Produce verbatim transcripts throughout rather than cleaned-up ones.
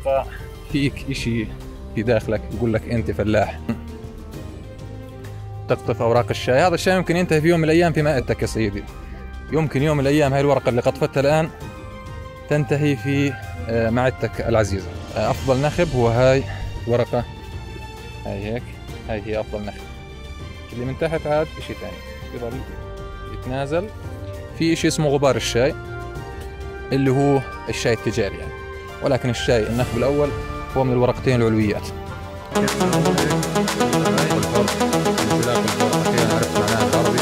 الحقيقة فيك إشي في داخلك يقول لك أنت فلاح. تقطف أوراق الشاي، هذا الشاي يمكن ينتهي في يوم من الأيام في مائدتك يا سيدي. يمكن يوم من الأيام هاي الورقة اللي قطفتها الآن تنتهي في معدتك العزيزة. أفضل نخب هو هاي ورقة، هاي هيك، هاي هي أفضل نخب. اللي من تحت عاد إشي ثاني يظل يتنازل. في إشي اسمه غبار الشاي اللي هو الشاي التجاري يعني، ولكن الشاي النخب الأول هو من الورقتين العلويات. عرفت معناها بالعربي.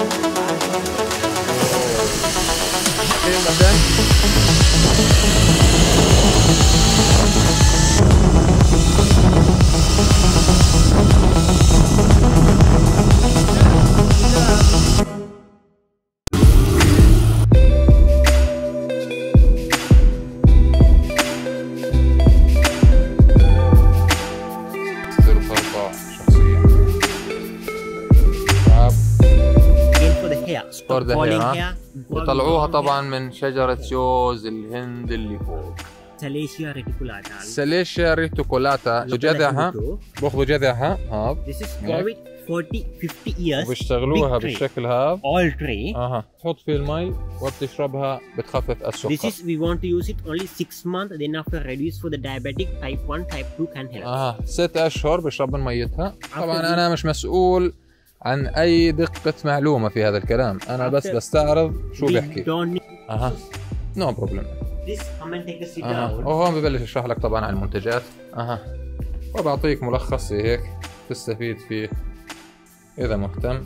يطلعوها طبعا من شجرة جوز الهند اللي فوق، ساليشيا ريتيكولاتا. ساليشيا ريتيكولاتا جذعها، باخذوا جذعها هذا. This is growing forty fifty years. وبيشتغلوها بالشكل هذا. All tree. اها تحط فيه المي وبتشربها بتخفف السكر. This is we want to use it only six months, then after reduce for the diabetic type one, type two can help. اها ست اشهر بشرب من ميتها. طبعا انا مش مسؤول عن اي دقة معلومة في هذا الكلام، انا بس بستعرض شو بيحكي. اها نو بروبلم. اها وهون ببلش اشرح لك طبعا عن المنتجات. اها وبعطيك ملخص هيك تستفيد فيه اذا مهتم.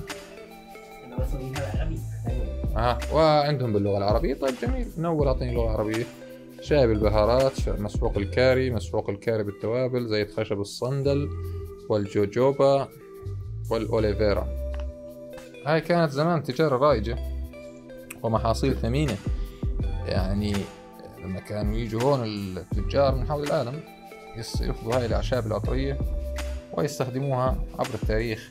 اها وعندهم باللغة العربية. طيب جميل، من اول اعطيني لغة عربية. شاي بالبهارات، مسحوق الكاري، مسحوق الكاري بالتوابل، زيت خشب الصندل والجوجوبا والأوليفيرا. هاي كانت زمان تجارة رائجة ومحاصيل ثمينة، يعني لما كانوا يجوا هون التجار من حول العالم يأخذوا هاي الأعشاب العطرية ويستخدموها عبر التاريخ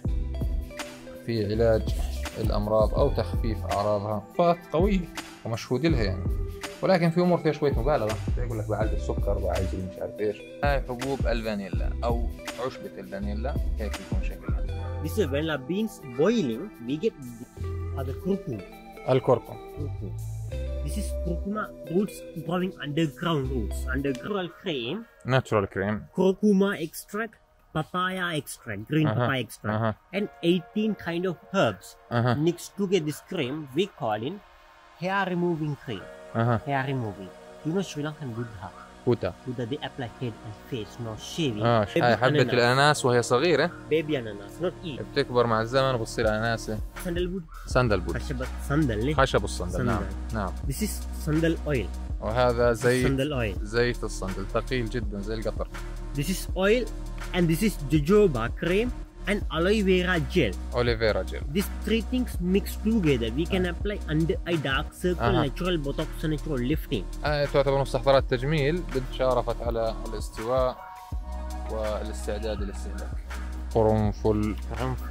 في علاج الأمراض أو تخفيف أعراضها. فات قوية ومشهود لها يعني، ولكن في أمور فيها شوية مبالغة. يقول لك بعالج السكر، بعالج مش عارف إيش. هاي حبوب الفانيلا أو عشبة الفانيلا، هيك بيكون شكلها. This is vanilla beans boiling. We get the curcuma. الكركم. This is curcuma roots growing underground roots. Underground cream. Natural cream. Curcuma extract, papaya extract, green uh-huh. papaya extract, uh-huh. and eighteen kind of herbs uh-huh. mixed to get this cream. We call in hair removing cream. Uh-huh. Hair removing. You know Sri Lankan Buddha. Buddha. Buddha they apply head and face, no shaving. اه هاي حبة الأناناس وهي صغيرة. بيبي أناناس not eat. بتكبر مع الزمن وبتصير أناناسة. سندل بود. سندل بود. خشب الصندل. خشب الصندل. نعم نعم. This is سندل oil. وهذا زيت سندل oil. زيت الصندل ثقيل جدا زي القطر. This is oil and this is jojoba cream and aloe vera gel. Aloe vera gel. These three things mixed together we can apply under eye dark circle, uh-huh. natural botox, natural lifting. آه تعتبر مستحضرات تجميل شارفت على الاستواء والاستعداد للاستهلاك. قرنفل. قرنفل.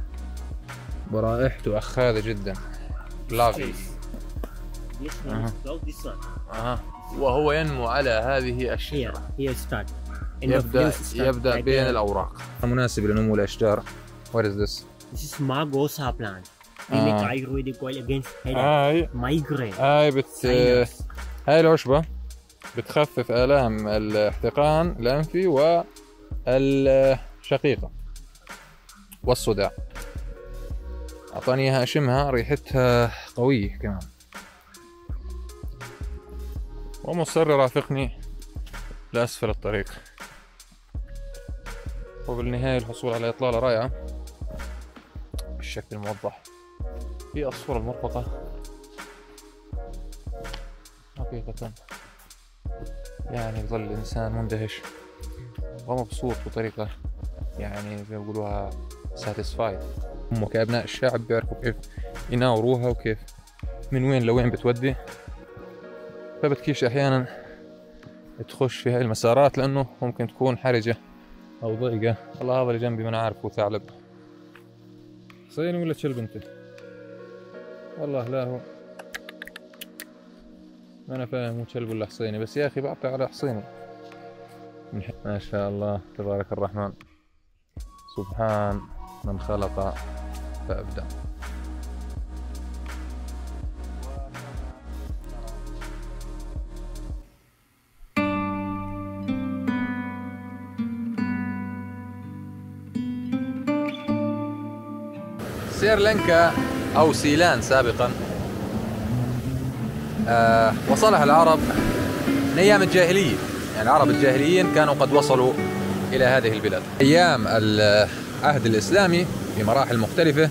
برائحته أخاذة جدا. لافي. This one is called this one. أها. وهو ينمو على هذه الشجرة. Here, here start. يبدأ يبدأ بين الأوراق. مناسب لنمو الأشجار. What is this? This is Margosa plant. We make Ayurvedic oil against headache, migraine. هاي بت هاي العشبة بتخفف آلام الاحتقان الأنفي والشقيقة والصداع. أعطاني إياها أشمها، ريحتها قوية كمان. ومصر يرافقني لأسفل الطريق. وبالنهاية الحصول على إطلالة رائعة بالشكل الموضح في الصورة المرفقة. حقيقة يعني يظل الإنسان مندهش ومبسوط بطريقة يعني بيقولوها satisfied. هم كأبناء الشعب بيعرفوا كيف يناوروها وكيف من وين لوين بتودي، فبتكيش أحيانا تخش في هاي المسارات لأنه ممكن تكون حرجة أو ضيقة. والله هذا اللي جنبي ما أنا عارفه ثعلب حصيني ولا كلب أنت؟ والله لا هو ما أنا فاهم هو كلب ولا حصيني، بس يا أخي بعطي على حصيني ما شاء الله تبارك الرحمن، سبحان من خلق فأبدع. سريلانكا أو سيلان سابقا آه وصلها العرب من أيام الجاهلية، يعني العرب الجاهليين كانوا قد وصلوا إلى هذه البلاد. أيام العهد الإسلامي في مراحل مختلفة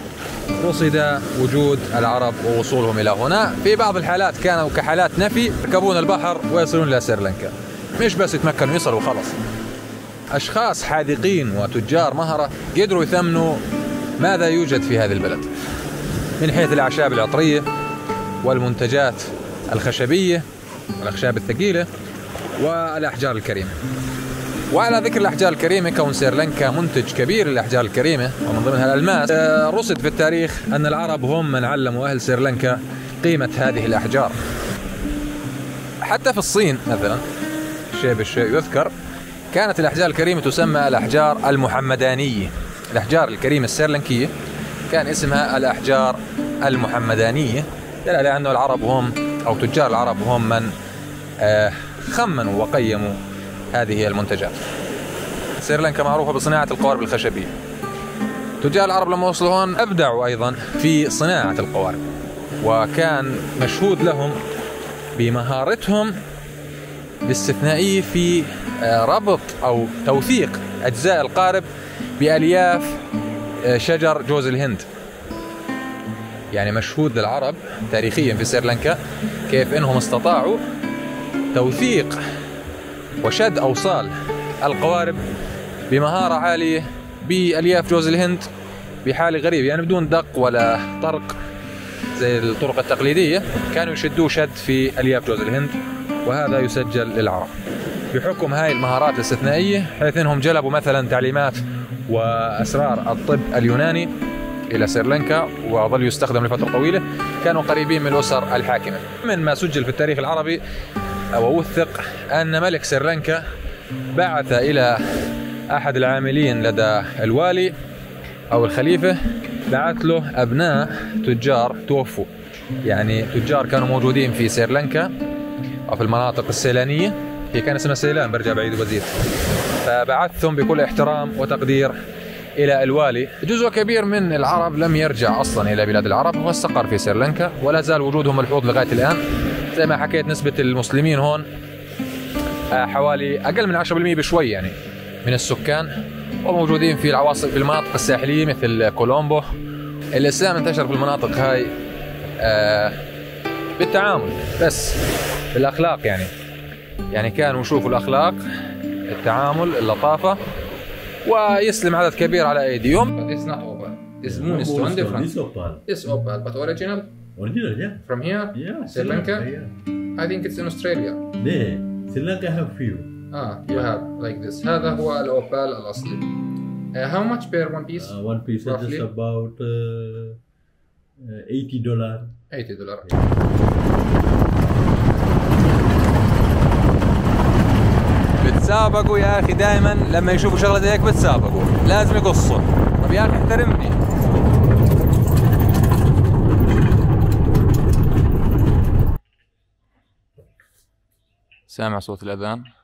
رصد وجود العرب ووصولهم إلى هنا. في بعض الحالات كانوا كحالات نفي يركبون البحر ويصلون إلى سريلانكا، مش بس يتمكنوا يصلوا وخلص. أشخاص حاذقين وتجار مهرة قدروا يثمنوا ماذا يوجد في هذه البلد من حيث الأعشاب العطرية والمنتجات الخشبية والأخشاب الثقيلة والأحجار الكريمة. وعلى ذكر الأحجار الكريمة، كون سريلانكا منتج كبير للأحجار الكريمة ومن ضمنها الألماس، رصد في التاريخ أن العرب هم من علموا أهل سريلانكا قيمة هذه الأحجار. حتى في الصين مثلا شيء بالشيء يذكر، كانت الأحجار الكريمة تسمى الأحجار المحمدانية. الأحجار الكريمة السريلانكية كان اسمها الأحجار المحمدانية، دل على أن العرب هم أو تجار العرب هم من خمنوا وقيموا هذه المنتجات. سريلانكا معروفة بصناعة القوارب الخشبية. تجار العرب لما وصلوا هون أبدعوا أيضا في صناعة القوارب، وكان مشهود لهم بمهارتهم الاستثنائية في ربط أو توثيق أجزاء القارب بألياف شجر جوز الهند. يعني مشهود للعرب تاريخيا في سريلانكا كيف انهم استطاعوا توثيق وشد اوصال القوارب بمهارة عالية بألياف جوز الهند بحالة غريبة، يعني بدون دق ولا طرق زي الطرق التقليدية، كانوا يشدوا شد في ألياف جوز الهند، وهذا يسجل للعرب بحكم هاي المهارات الاستثنائية، حيث انهم جلبوا مثلا تعليمات وأسرار الطب اليوناني إلى سريلانكا وظل يستخدم لفترة طويلة. كانوا قريبين من الأسر الحاكمة. من ما سجل في التاريخ العربي ووثق أن ملك سريلانكا بعث إلى أحد العاملين لدى الوالي أو الخليفة، بعث له أبناء تجار توفوا، يعني تجار كانوا موجودين في سريلانكا أو في المناطق السيلانية، هي كان اسمها سيلان برجع بعيد وبزيد، فبعثهم بكل احترام وتقدير إلى الوالي. جزء كبير من العرب لم يرجع أصلا إلى بلاد العرب واستقر في سريلانكا، ولا زال وجودهم ملحوظ لغاية الآن. زي ما حكيت نسبة المسلمين هون حوالي أقل من عشرة بالمئة بشوي يعني من السكان، وموجودين في العواصم في المناطق الساحلية مثل كولومبو. الإسلام انتشر في المناطق هاي آه بالتعامل بس بالأخلاق، يعني يعني كانوا يشوفوا الأخلاق، التعامل، اللطافة، ويسلم عدد كبير على أيديهم. It's not opal. This moon is totally different. This opal. This opal, but original. Original, yeah. From here? Yeah. Sri Lanka? Yeah. I think it's in Australia. ليه؟ Sri Lanka have few. Ah, you have like this. هذا هو الأوبال الأصلي. Uh, how much per one piece? Uh, one piece roughly? is about uh, eighty dollars. eighty dollars. بتسابقوا يا أخي، دائما لما يشوفوا شغلة زي هيك بتسابقوا، لازم يقصوا. طب يا أخي احترمني. سامع صوت الأذان؟